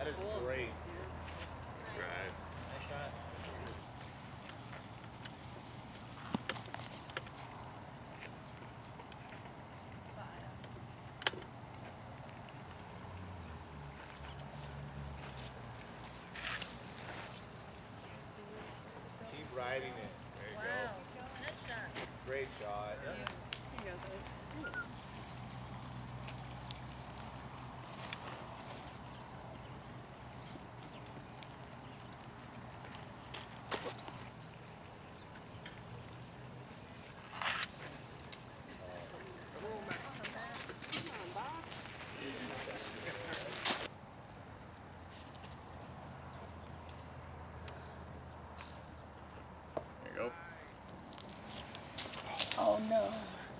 That is great. Right. Nice shot. Keep riding it. There you go. Nice shot. Great shot. There you go. There you go. Oh no.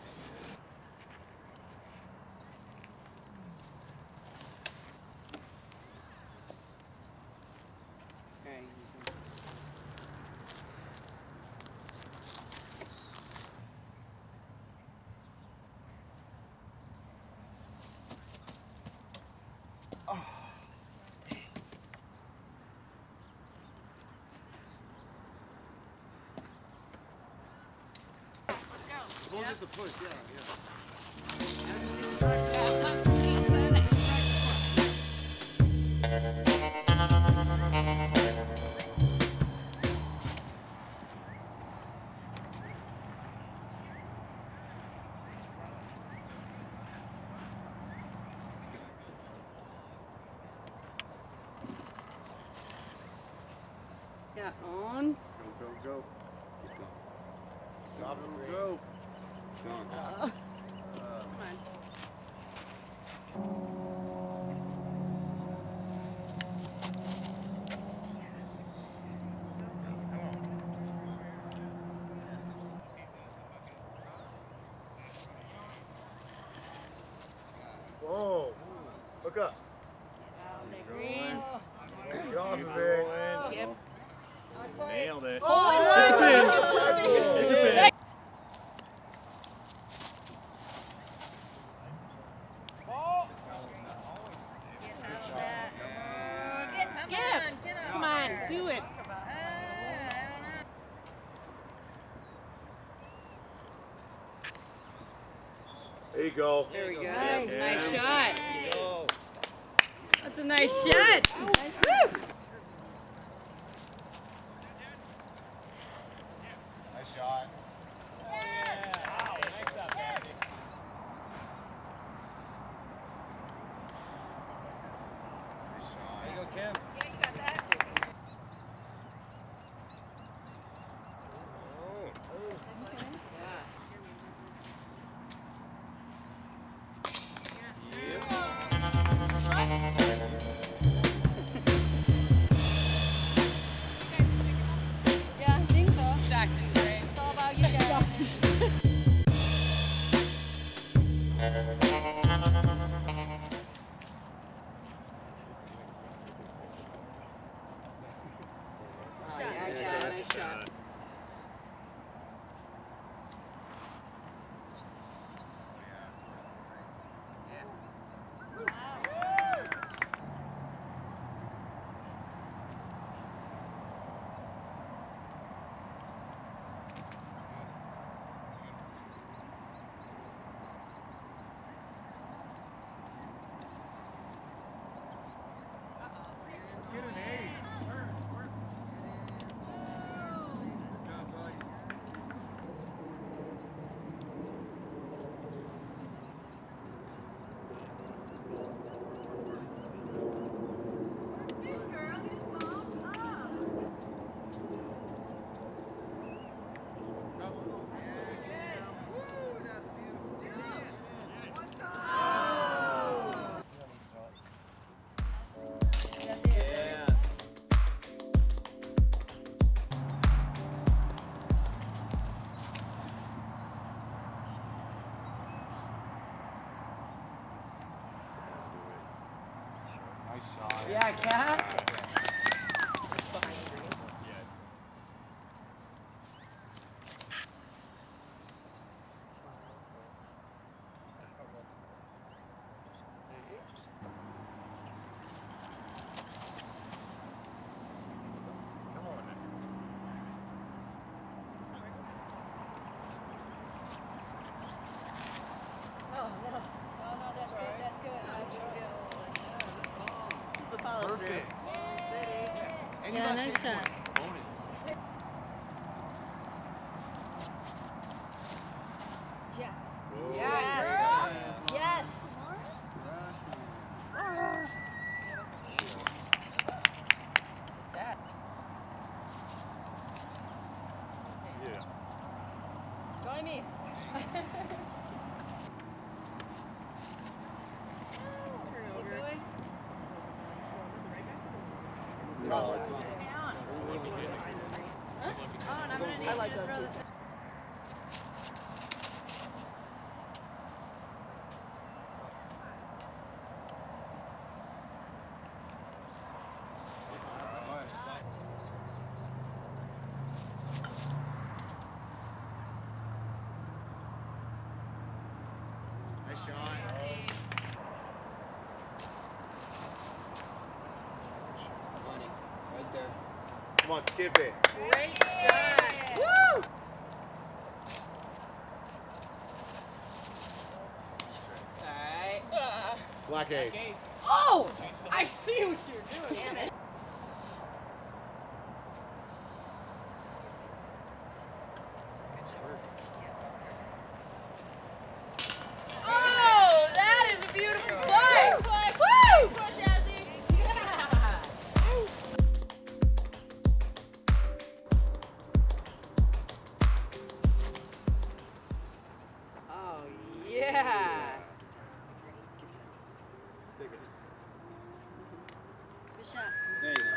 As long as it's a push, yeah. Yeah, on. Go. Stop it, Go. Sean. Come on. Whoa. Look up. Green. Get off of it. Yep. Nailed it. Oh, come on, do it. There you go. There we go. That's a nice shot. Go. That's a nice shot. Woo. Nice shot. There you go, Kim. Yeah, you got that. Yeah, I think so. It's all about you guys. Oh, yeah, nice shot. Get an ace. Work. Good job, buddy. Nice shot. Yeah, cat. Yeah, nice shot. Yes. Yes. Yes. Yeah. Join me. No, it's I like that too. nice shot. Money, right there. Come on, skip it. Great shot. Woo! Alright. Black ace. Oh! I see what you're doing. Damn it. Oh, that is a beautiful play! Woo! Push, Azie. Yeah! Oh, yeah! Good shot. There you go.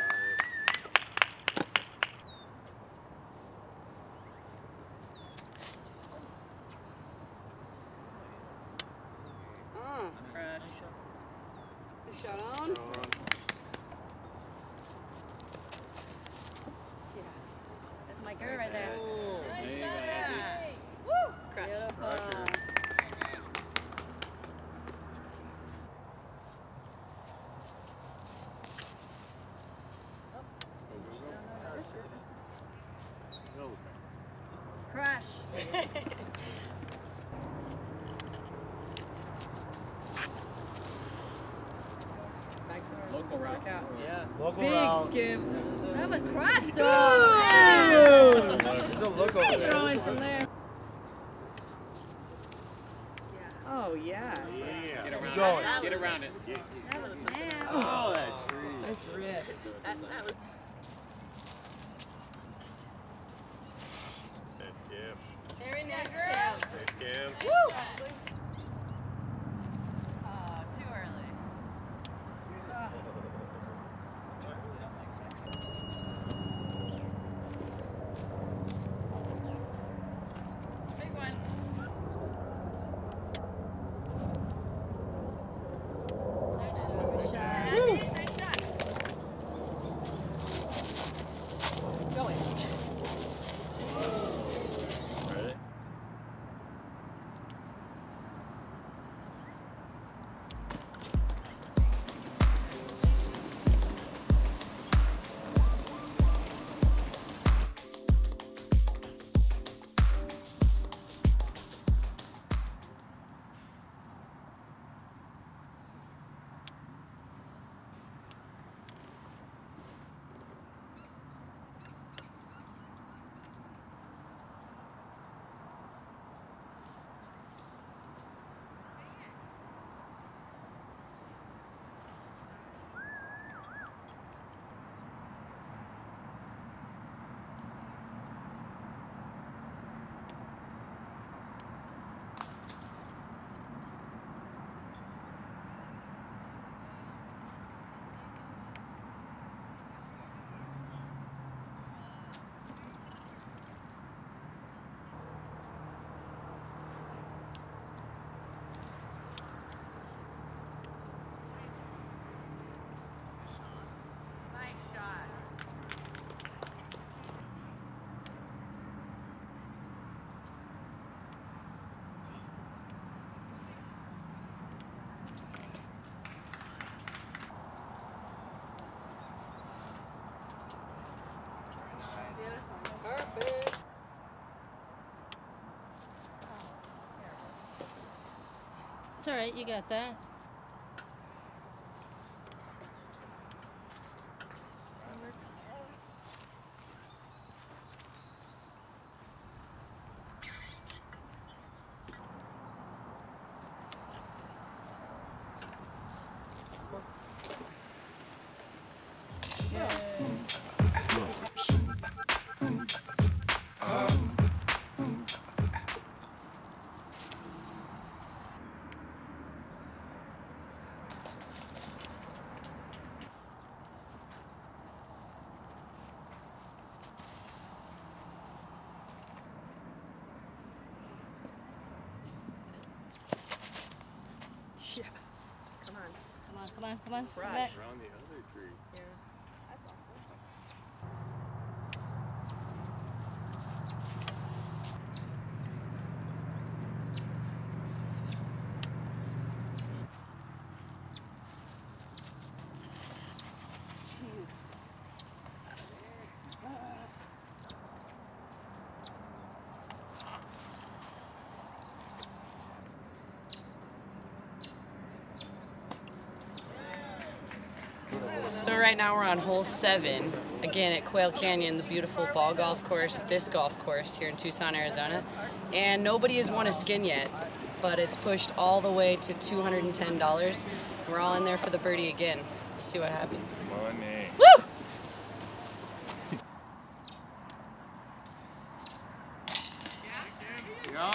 Oh, crash. Good shot on. Yeah. That's my girl right there. There you go, Azie. Woo! Beautiful. Crash. Local rock out. Yeah. Local Big route. skip. That was crash though. There's a look over there. Throwing from there. Oh yeah. Yeah. Get around Going. it. Get around it. That was snap. Oh, that tree. Nice rip. That was. That's Kim. Very nice, Cam. That's Kim. Woo! Too early. Big one. Nice shot. Woo! Nice shot. Go in. Ready? Nice shot. Perfect. It's alright, you got that. Yeah. Come on. Come on, come on, come on. Fresh. Back. Around the other tree. Yeah. That's awesome. So right now we're on hole 7, again at Quail Canyon, the beautiful ball golf course, disc golf course here in Tucson, Arizona. And nobody has won a skin yet, but it's pushed all the way to $210. We're all in there for the birdie again. Let's see what happens. Money. Woo! Yeah.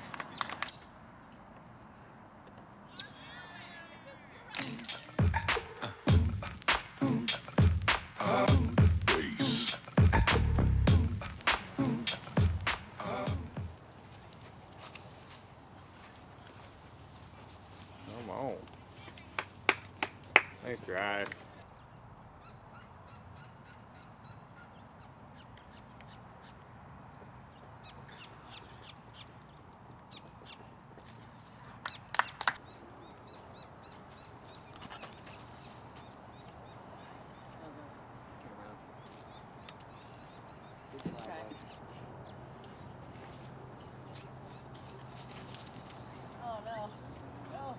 Come on. Nice drive. Oh no. No.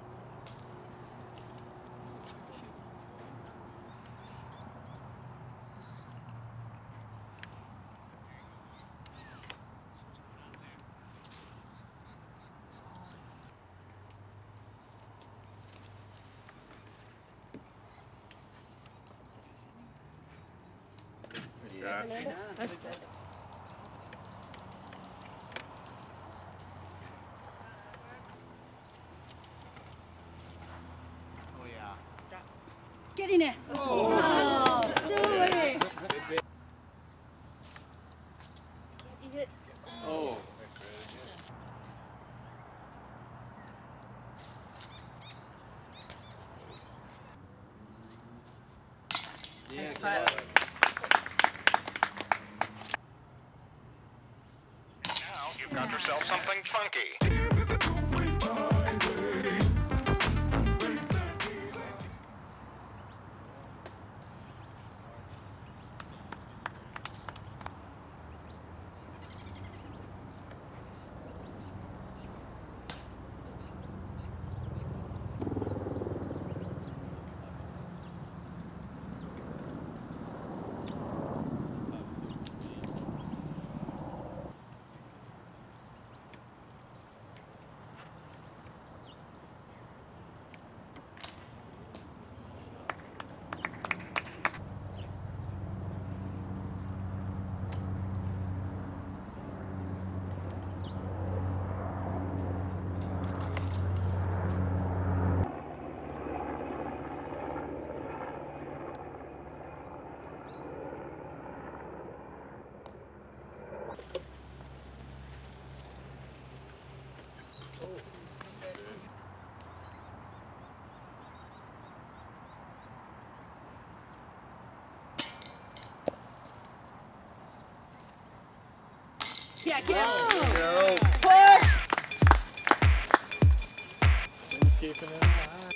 Nice shot. Oh yeah. Get in it. Oh, Zoe. You hit. Oh. Yeah, putt. Now you've got yourself something funky. Yeah, get Go. push. Keeping it high.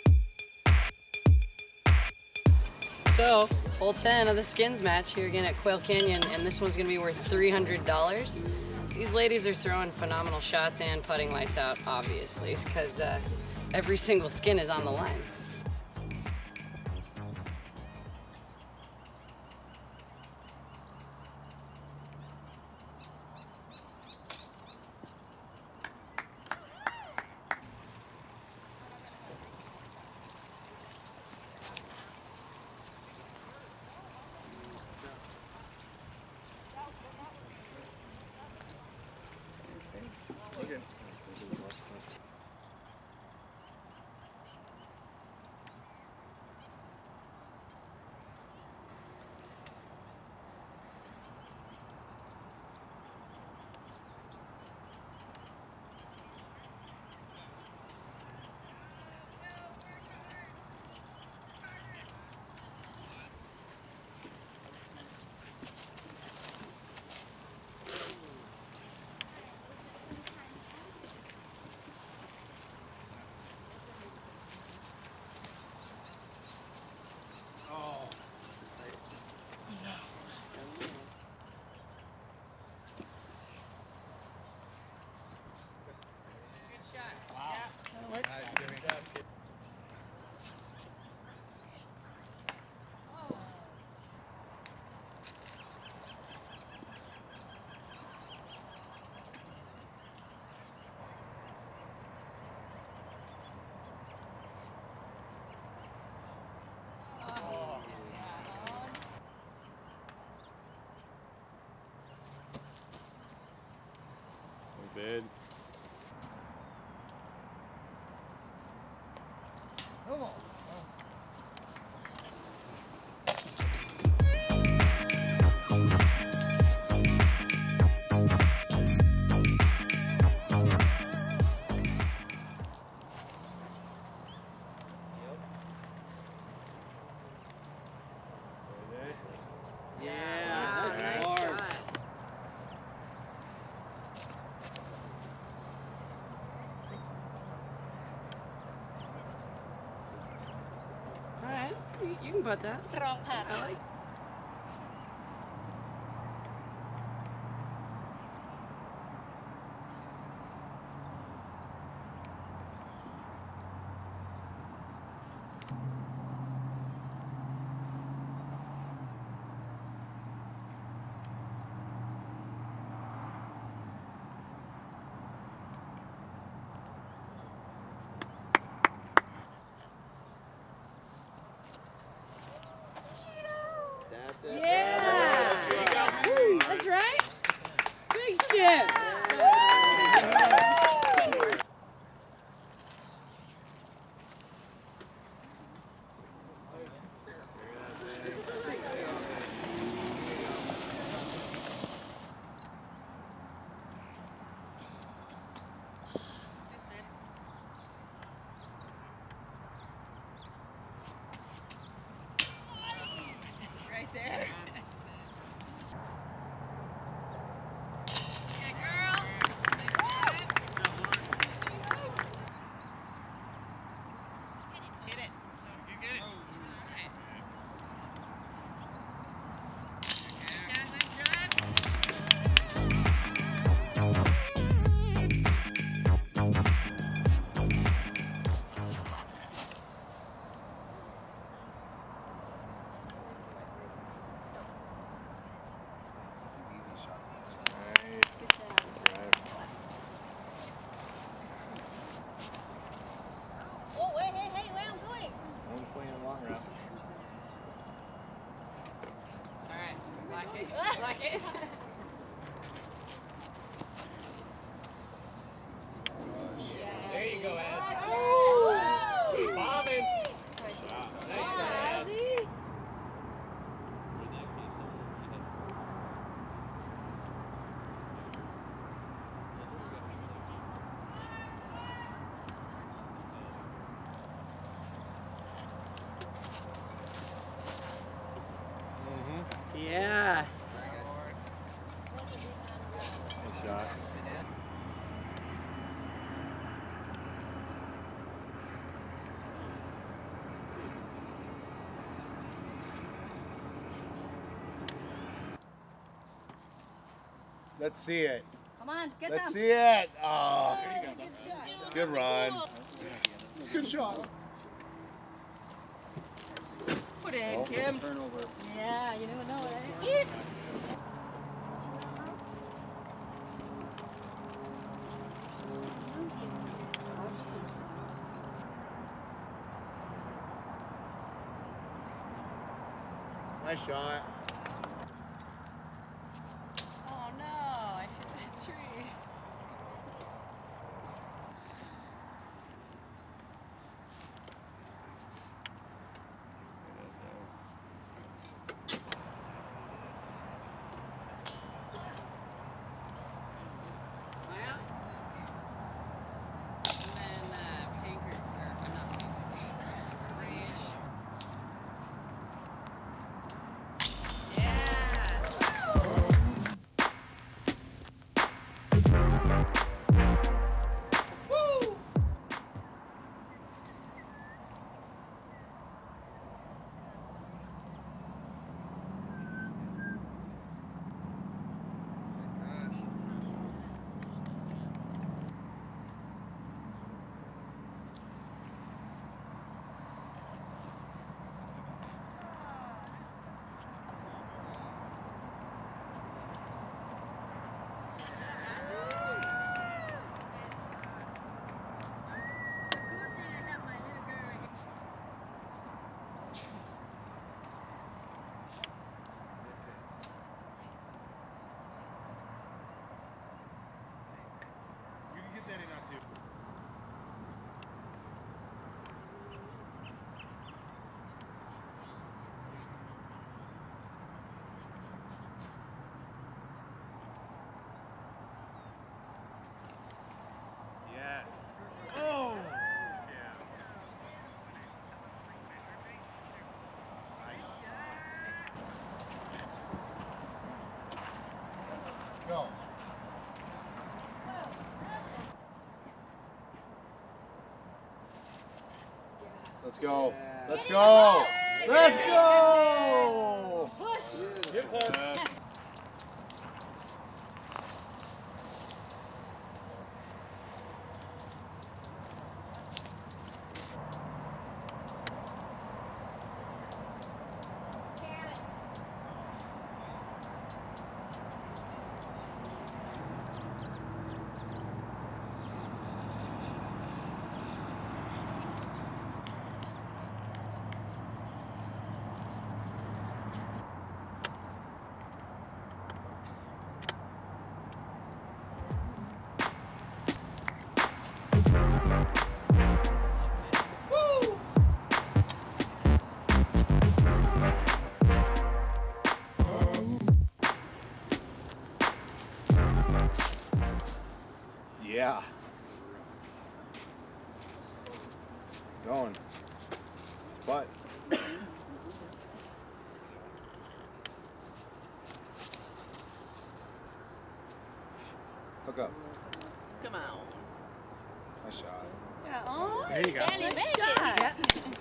So, hole 10 of the skins match here again at Quail Canyon, and this one's gonna be worth $300. These ladies are throwing phenomenal shots and putting lights out, obviously, because every single skin is on the line. Stupid. Come on. Alright, you can put that. Wrong hat. I like. That's it. Yeah! That's right. Big skip. Right there. Oh, wait, hey, where I'm going? I'm playing long round. Alright, black case. Black case. There you go, Az. Oh! Bombing. Azie. Yeah. Nice shot. Let's see it. Come on, get Let's them. see it. Oh, Good run. good shot. Put in, Kim. Turnover. Yeah, you never know, right? Nice shot. Oh no, I hit that tree. Maya? And then pink or I'm not pink. Grayish. Let's go. Let's go. Let's go. Push. Get close. Yeah. Going. It's butt. Hook up. Come on. Nice shot. Yeah. Oh, There you go. nice shot.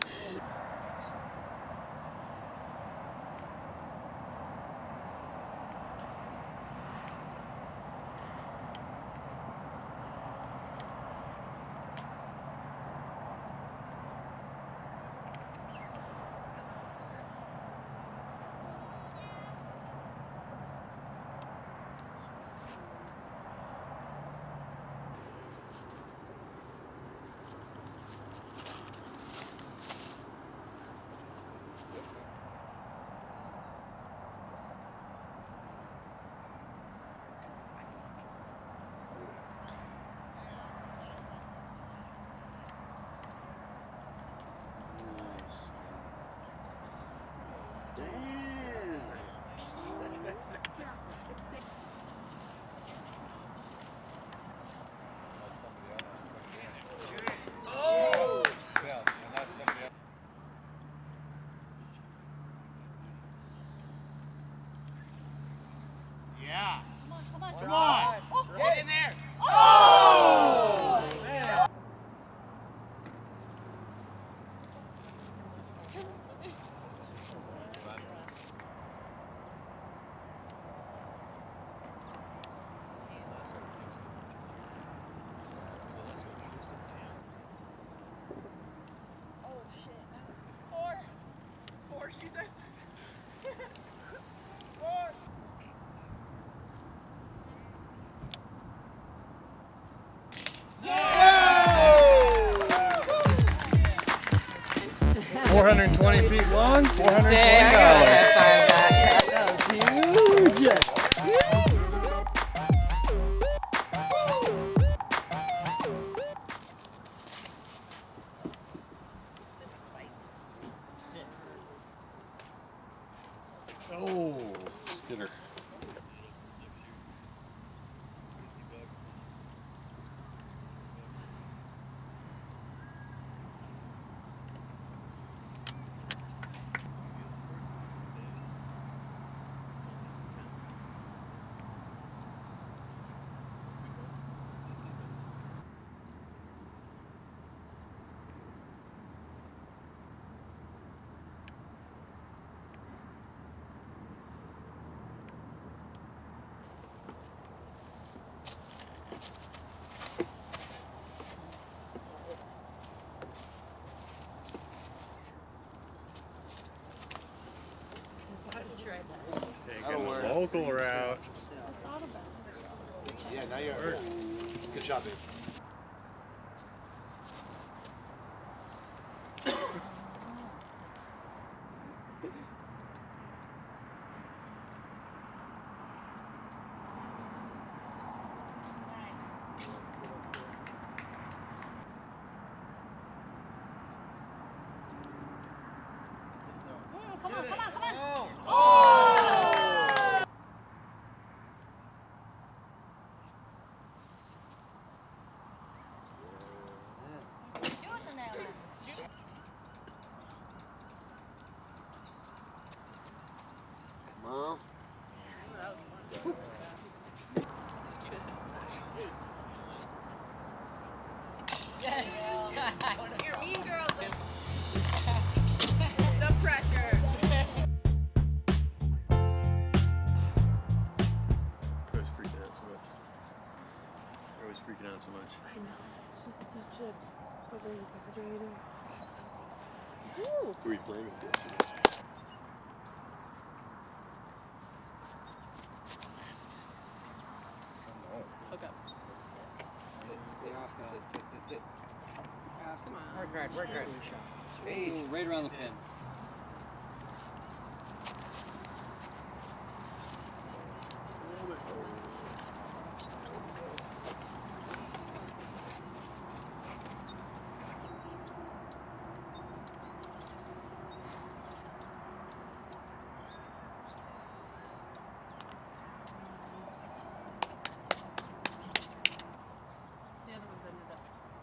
Come on. Get in there. Oh! Man. Four, she says. $420 feet long, $420. That's huge. Oh, skidder. Taking the local route. Yeah, now you're hurt. Good shot, babe. Come on, come on, come on. always freaking out so much. I know. She's such a fucking exaggerator. Woo! Who are you playing with? Hook up. Sit. Come on. Work hard. Ooh, Right around the pin. The other one's ended up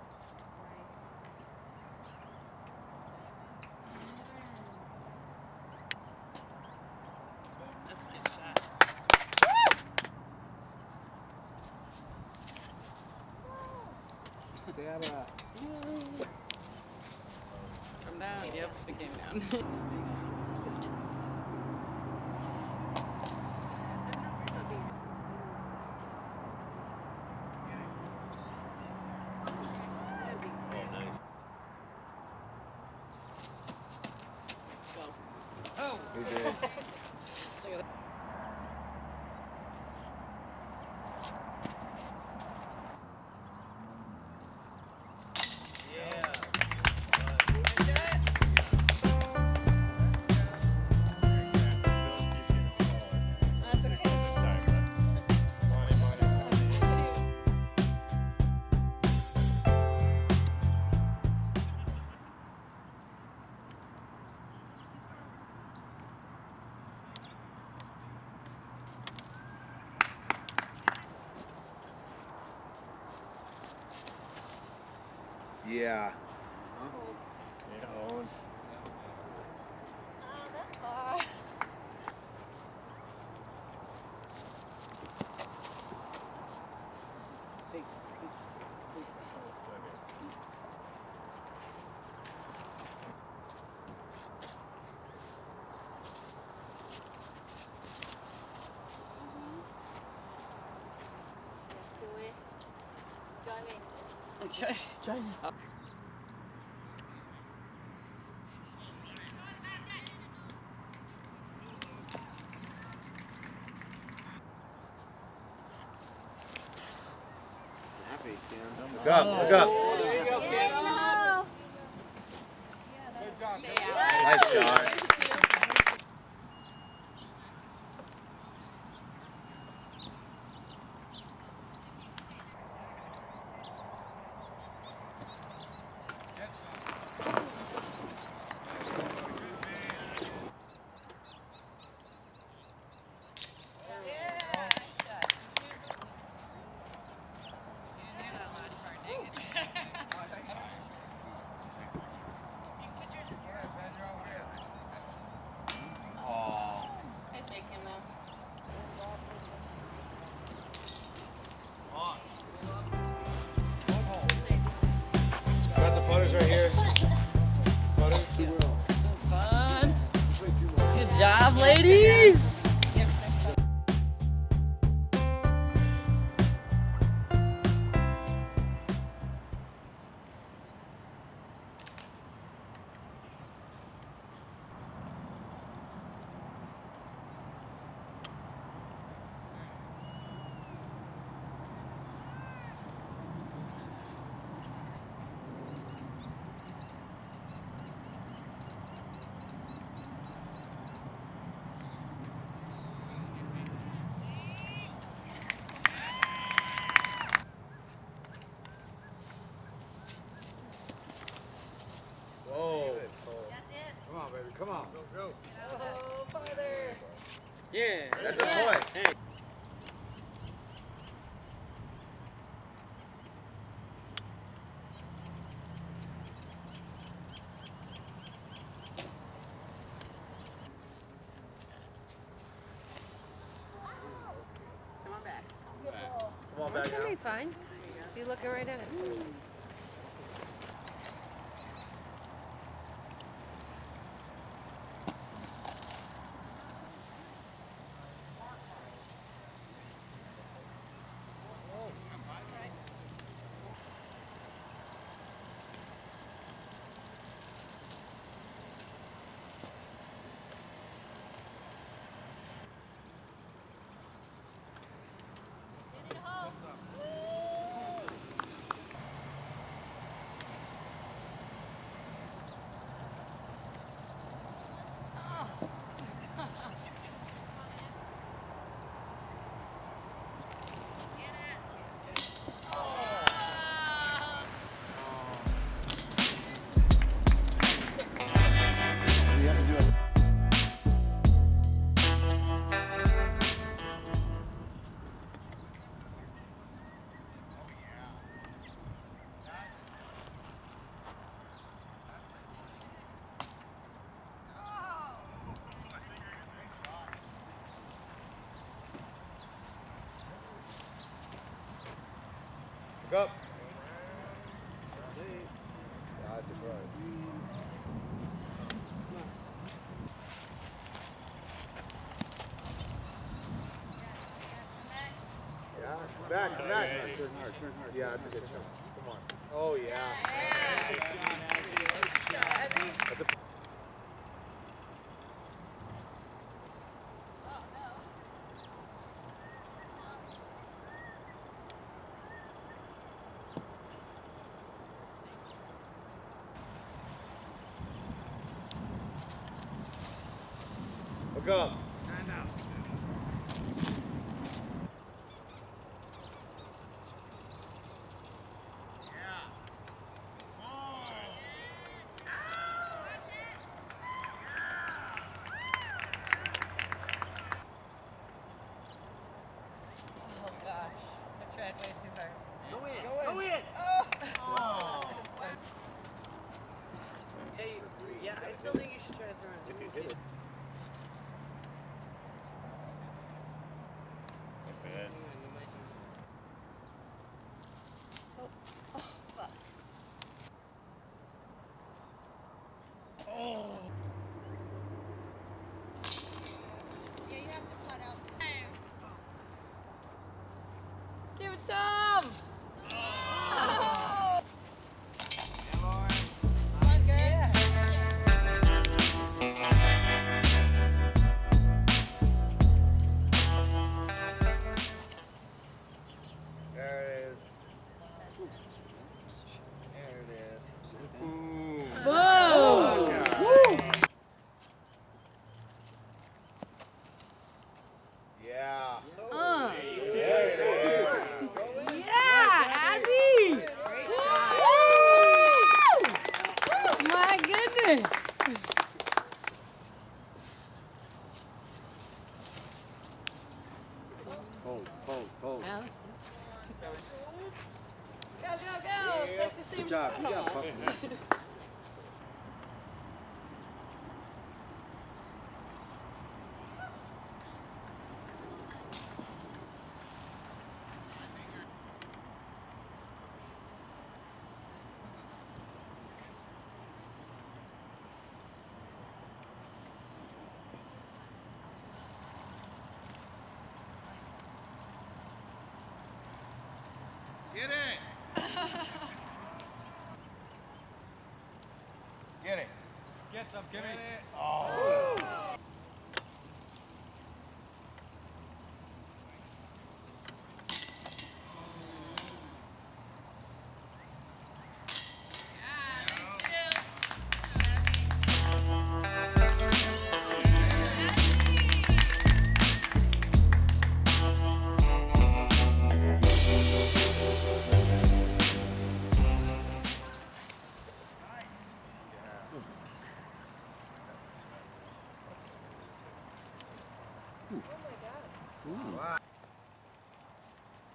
That's a good shot. Come down. Yep, it came down. We did. Yeah. Yeah, Owen. Oh, that's far. Join me. That's right. Snappy, Cam. Look up, look up. There you go, Cam. Good job. Nice shot. Got the putters right here. Putters. Fun. Good job, ladies. Whoa. Come on, baby. Come on. Go. Oh, farther. Yeah. That's the point. Hey. Come on back. Come on back That's gonna now. be fine. If you looking right at it. Go. That's a try. Yeah, come back, come back. Turn hard, turn hard. Yeah, that's a good shot. Come on. Oh, yeah. That's a look up. Stand out. Oh gosh, I tried way too hard. Go in. Go in. Oh. Hey, yeah, I still think you should try to throw it. If you hit it. That's it. Oh, fuck. Oh. Yeah, you have to cut out. Give it some! Oh. One good. Yeah. There it is. There it is. Ooh. Boom! Yeah. Uh. There it is. Yeah, Azie! Woo! My goodness! Hold, hold, hold. Go, go, go! It's like the same Good job, spot good job, almost. Puffy. Get it. Get it. Get some, give me. Oh.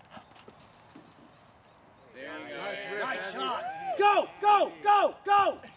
Nice shot. Go, go, go, go.